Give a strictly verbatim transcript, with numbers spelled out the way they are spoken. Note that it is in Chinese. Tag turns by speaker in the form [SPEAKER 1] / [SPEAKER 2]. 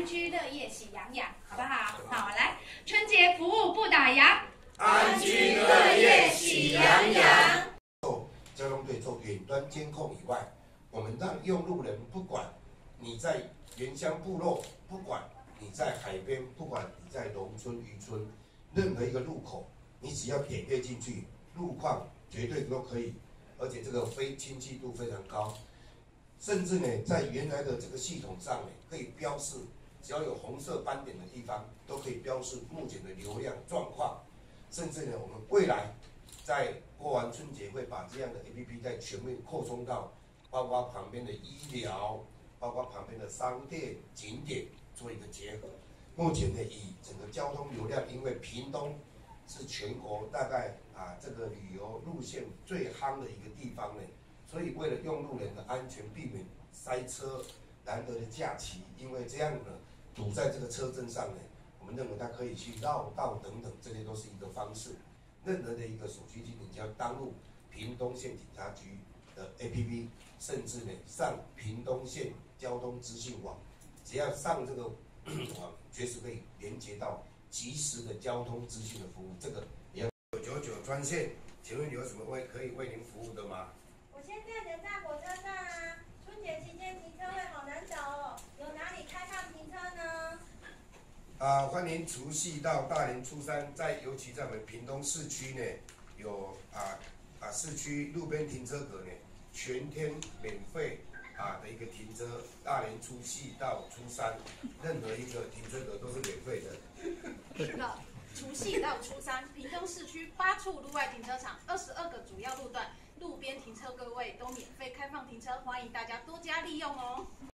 [SPEAKER 1] 居乐业喜洋洋，好不好？好，来，春节服务不打烊，
[SPEAKER 2] 安居乐业喜洋洋。交通队做远端监控以外，我们让用路人不管你在原乡部落，不管你在海边，不管你在农村渔村，任何一个路口，你只要点阅进去，路况绝对都可以，而且这个非清晰度非常高。甚至呢，在原来的这个系统上呢，可以标示，只要有红色斑点的地方，都可以标示目前的流量状况。甚至呢，我们未来在过完春节会把这样的 A P P 再全面扩充到，包括旁边的医疗，包括旁边的商店、景点做一个结合。目前呢，以整个交通流量，因为屏东是全国大概啊这个旅游路线最夯的一个地方呢。所以，为了用路人的安全，避免塞车，难得的假期，因为这样呢，堵在这个车阵上呢，我们认为它可以去绕道等等，这些都是一个方式。任何的一个手机机，你只要登录屏东县警察局的 A P P， 甚至呢上屏东县交通资讯网，只要上这个网，随时可以连接到及时的交通资讯的服务。这个也要九九九专线，请问有什么为可以为您服务的吗？
[SPEAKER 3] 我现在人在火车站啊，春节期间停车位好难找哦，有哪里开放停车呢？
[SPEAKER 2] 啊，欢迎除夕到大年初三，在尤其在我们屏东市区呢，有啊啊市区路边停车格呢，全天免费啊的一个停车，大年除夕到初三，任何一个停车格都是免费的。
[SPEAKER 1] 是的，除夕到初三，屏东市区八处路外停车场，二十二个主要路段。路边停车各位都免费开放停车，欢迎大家多加利用哦。